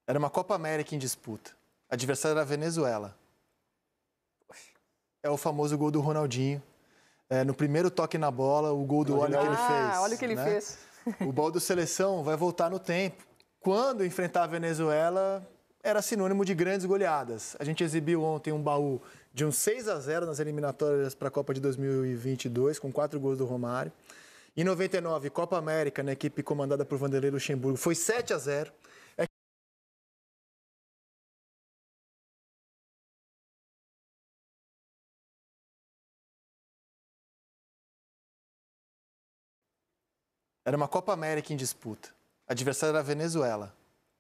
Era uma Copa América em disputa. A adversária era a Venezuela. É o famoso gol do Ronaldinho. No primeiro toque na bola, o gol do olha o que ele fez. Olha o que ele fez. O gol do Seleção vai voltar no tempo. Quando enfrentar a Venezuela, era sinônimo de grandes goleadas. A gente exibiu ontem um baú de um 6-0 nas eliminatórias para a Copa de 2022, com 4 gols do Romário. Em 99, Copa América, na equipe comandada por Vanderlei Luxemburgo, foi 7-0. Era uma Copa América em disputa. A adversária era a Venezuela.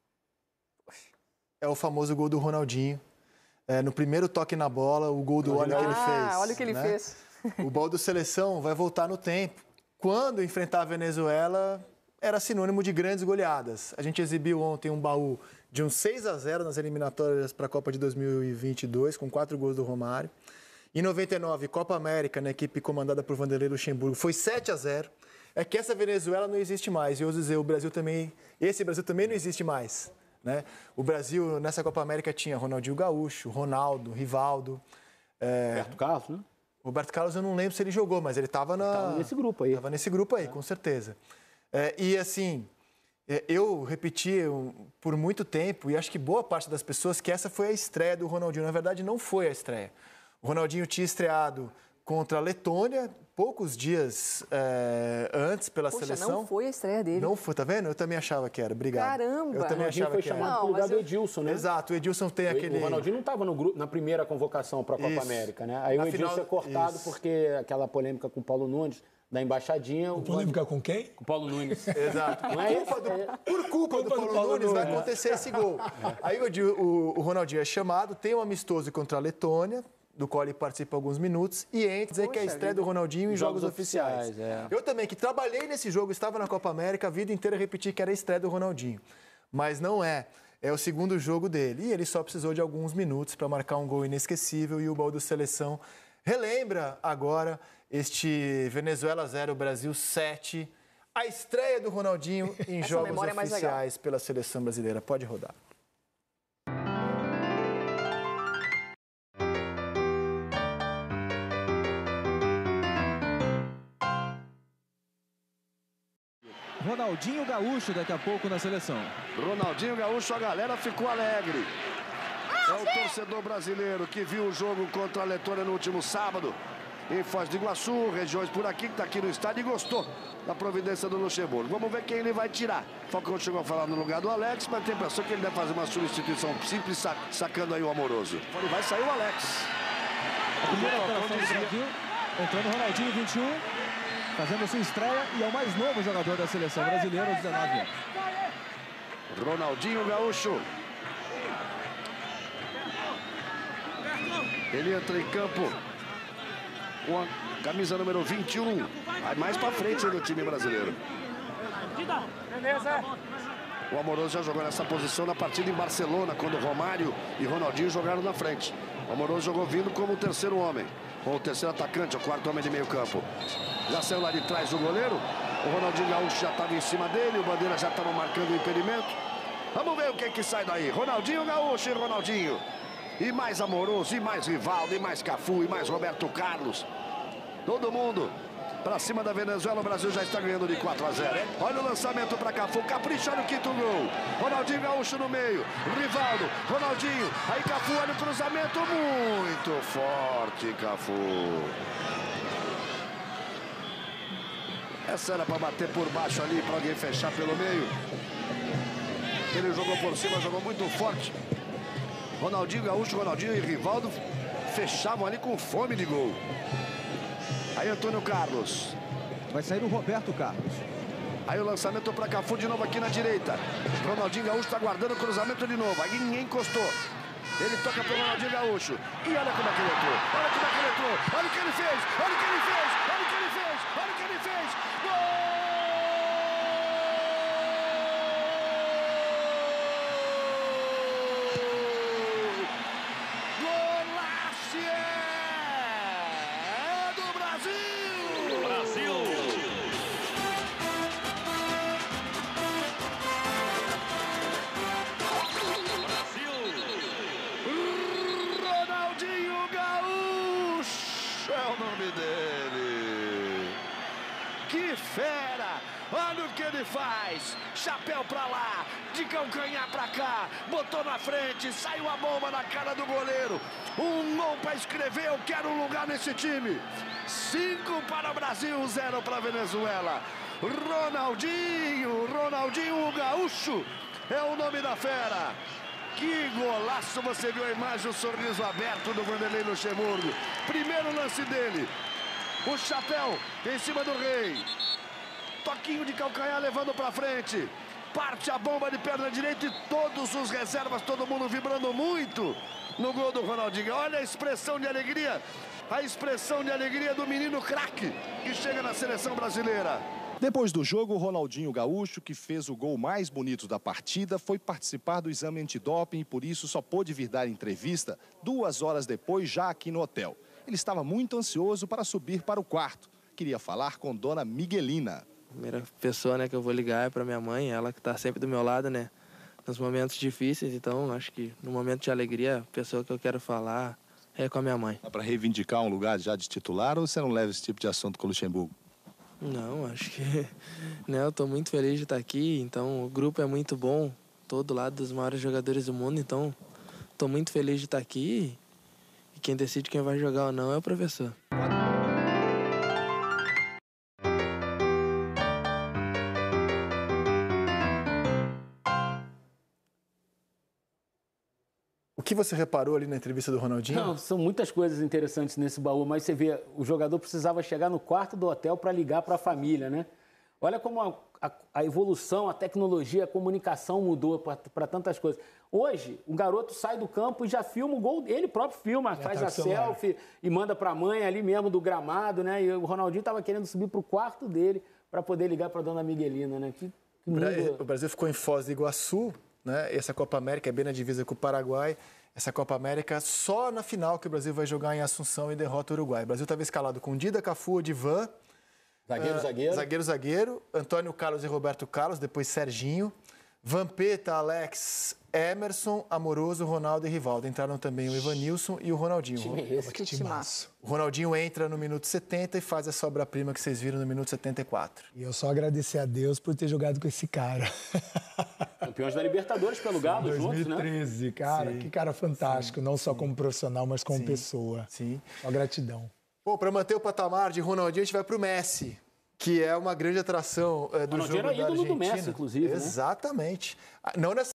É o famoso gol do Ronaldinho. No primeiro toque na bola, o gol do olha o que ele fez. Olha o que ele fez. O gol do Seleção vai voltar no tempo. Quando enfrentar a Venezuela, era sinônimo de grandes goleadas. A gente exibiu ontem um baú de um 6-0 nas eliminatórias para a Copa de 2022, com 4 gols do Romário. Em 99, Copa América, na equipe comandada por Vanderlei Luxemburgo, foi 7-0. É que essa Venezuela não existe mais. E eu ouso dizer, esse Brasil também não existe mais. Né? O Brasil, nessa Copa América, tinha Ronaldinho Gaúcho, Ronaldo, Rivaldo. Roberto Carlos, né? Roberto Carlos, eu não lembro se ele jogou, mas ele estava nesse grupo aí. Estava nesse grupo aí, com certeza. E assim, eu repeti por muito tempo, e acho que boa parte das pessoas, que essa foi a estreia do Ronaldinho. Na verdade, não foi a estreia. O Ronaldinho tinha estreado contra a Letônia, poucos dias antes pela seleção. Não foi a estreia dele. Não foi, tá vendo? Eu também achava que era. Obrigado. Caramba! Eu também achava que era. Foi chamado pro lugar do Edilson, né? Exato, o Edilson tem aquele... O Ronaldinho não estava na primeira convocação para a Copa América, né? Aí o Edilson é cortado porque aquela polêmica com o Paulo Nunes, da embaixadinha... Polêmica com quem? Com o Paulo Nunes. Exato. Por culpa do Paulo Nunes vai acontecer esse gol. Aí o Ronaldinho é chamado, tem um amistoso contra a Letônia, do qual ele participa alguns minutos, e entra dizer que é a estreia do Ronaldinho em jogos oficiais. Eu também, que trabalhei nesse jogo, estava na Copa América, a vida inteira repeti que era a estreia do Ronaldinho. Mas não é. É o segundo jogo dele. E ele só precisou de alguns minutos para marcar um gol inesquecível, e o gol do Seleção relembra agora este Venezuela 0, Brasil 7, a estreia do Ronaldinho em jogos oficiais pela Seleção Brasileira. Pode rodar. Ronaldinho Gaúcho daqui a pouco na seleção. Ronaldinho Gaúcho, a galera ficou alegre. É o torcedor brasileiro que viu o jogo contra a Letônia no último sábado, em Foz do Iguaçu, regiões por aqui, que está aqui no estádio, e gostou da providência do Luxemburgo. Vamos ver quem ele vai tirar. Falcão chegou a falar no lugar do Alex, mas tem a impressão que ele deve fazer uma substituição simples, sacando aí o Amoroso. Ele vai sair o Alex. A primeira alteração do Brasil, entrando o Ronaldinho, 21. Fazendo sua estreia, e é o mais novo jogador da seleção brasileira, aos 19 anos. Ronaldinho Gaúcho. Ele entra em campo com a camisa número 21. Vai mais pra frente do time brasileiro. O Amoroso já jogou nessa posição na partida em Barcelona, quando Romário e Ronaldinho jogaram na frente. O Amoroso jogou vindo como o terceiro homem, ou o terceiro atacante, o quarto homem de meio campo. Já saiu lá de trás o goleiro. O Ronaldinho Gaúcho já estava em cima dele. O Bandeira já estava marcando o impedimento. Vamos ver o que sai daí. Ronaldinho Gaúcho e Ronaldinho. E mais Amoroso, e mais Rivaldo, e mais Cafu, e mais Roberto Carlos. Todo mundo para cima da Venezuela. O Brasil já está ganhando de 4-0. Olha o lançamento para Cafu. Capricha no quinto gol. Ronaldinho Gaúcho no meio. Rivaldo, Ronaldinho. Aí Cafu, olha o cruzamento. Muito forte, Cafu. Essa era para bater por baixo ali, para alguém fechar pelo meio. Ele jogou por cima, jogou muito forte. Ronaldinho Gaúcho, Ronaldinho e Rivaldo fechavam ali com fome de gol. Aí Antônio Carlos. Vai sair o Roberto Carlos. Aí o lançamento para Cafu de novo aqui na direita. Ronaldinho Gaúcho está guardando o cruzamento de novo. Aí ninguém encostou. Ele toca para o Ronaldinho Gaúcho. E olha como é que ele entrou. Olha como é que ele entrou. Olha o que ele fez. Olha o que ele fez. Olha o que ele fez. Olha o que ele fez. Gol! faz? Chapéu pra lá, de calcanhar pra cá, botou na frente, saiu a bomba na cara do goleiro. Um gol pra escrever, eu quero um lugar nesse time. 5 para o Brasil, 0 para a Venezuela. Ronaldinho o Gaúcho é o nome da fera. Que golaço, você viu a imagem, o sorriso aberto do Vanderlei Luxemburgo. Primeiro lance dele, o chapéu em cima do Rei. Toquinho de calcanhar levando pra frente. Parte a bomba de perna direita e todos os reservas, todo mundo vibrando muito no gol do Ronaldinho. Olha a expressão de alegria, do menino craque que chega na seleção brasileira. Depois do jogo, o Ronaldinho Gaúcho, que fez o gol mais bonito da partida, foi participar do exame antidoping e por isso só pôde vir dar entrevista 2 horas depois, já aqui no hotel. Ele estava muito ansioso para subir para o quarto. Queria falar com Dona Miguelina. A primeira pessoa, né, que eu vou ligar é para minha mãe, ela que está sempre do meu lado, né, nos momentos difíceis. Então, acho que no momento de alegria, a pessoa que eu quero falar é com a minha mãe. Dá para reivindicar um lugar já de titular ou você não leva esse tipo de assunto com o Luxemburgo? Não, acho que né, eu estou muito feliz de estar aqui, então o grupo é muito bom, todo lado dos maiores jogadores do mundo, então estou muito feliz de estar aqui e quem decide quem vai jogar ou não é o professor. O que você reparou ali na entrevista do Ronaldinho? Não, são muitas coisas interessantes nesse baú, mas você vê, o jogador precisava chegar no quarto do hotel para ligar para a família, né? Olha como a evolução, a tecnologia, a comunicação mudou para tantas coisas. Hoje, o garoto sai do campo e já filma o gol, ele próprio filma, faz a selfie e manda para a mãe ali mesmo do gramado, né? E o Ronaldinho estava querendo subir para o quarto dele para poder ligar para a Dona Miguelina, né? O Brasil ficou em Foz do Iguaçu, né? Essa Copa América é bem na divisa com o Paraguai. Essa Copa América só na final que o Brasil vai jogar em Assunção e derrota o Uruguai. O Brasil estava escalado com Dida, Cafu, Odivan, zagueiro, Antônio Carlos e Roberto Carlos, depois Serginho, Vampeta, Alex, Emerson, Amoroso, Ronaldo e Rivaldo. Entraram também o Evanilson e o Ronaldinho. Que timaço. O Ronaldinho entra no minuto 70 e faz essa obra-prima que vocês viram no minuto 74. E eu só agradecer a Deus por ter jogado com esse cara. Campeões da Libertadores pelo Galo, 2013, juntos, né? Cara, Sim. Que cara fantástico, não só como profissional, mas como Sim. pessoa. Sim. Só gratidão. Bom, para manter o patamar de Ronaldinho, a gente vai para o Messi, que é uma grande atração do jogo da Argentina. Ronaldinho era ídolo do Messi, inclusive, né? Exatamente. Não nessa